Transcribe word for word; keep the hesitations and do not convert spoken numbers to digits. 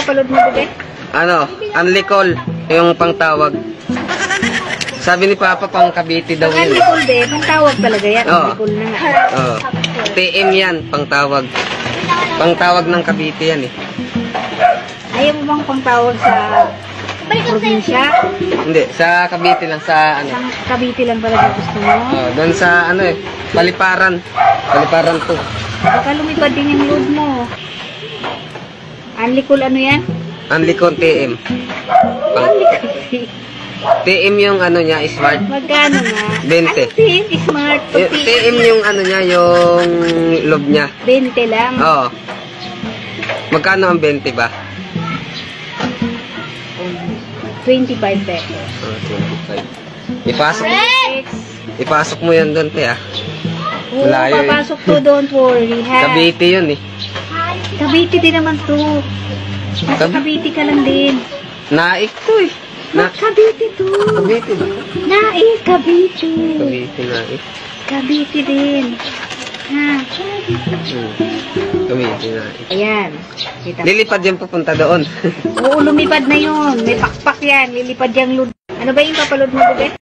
ipapaload mo, bebe? Ano, unli call, yung pangtawag. Sabi ni Papa, pang Cavite daw Pag yun. unlicol, be, pang tawag talaga yan. Oo. Unlicol na nga. Oo. T M yan, pangtawag. Pangtawag ng Cavite yan eh. Ayaw mo bang pang tawag sa probinsya? Hindi, sa Cavite lang, sa ano. Sa Cavite lang talaga gusto mo? Oh, doon sa ano eh, Paliparan. Paliparan to. Baka lumipad din yung load mo. Unlicol ano yan? Unli call T M. Pang, Unlicol. T M yung ano niya, smart. Magkano nga? twenty. Ano din? Smart. Y- T M yung ano niya, yung loob niya. twenty lang. Oo. Magkano ang twenty ba? twenty-five pesos. Oh, twenty-five. Ipasok, ipasok mo yan doon, te ah. Oo, Malayo eh. papasok to, don't worry, ha? Cavite yun eh. Cavite din naman to. Nasa Cab- Cavite ka lang din. Naik to eh. Na Na Cavite to. Cavite ba? Naik, Cavite. Cavite naik. Cavite din. Ha? Hmm. Cavite naik. Ayan. Kita. Lilipad yan pupunta doon. Oo, lumipad na yun. May pakpak yan. Lilipad yung load. Ano ba yung papaload mo, bebe?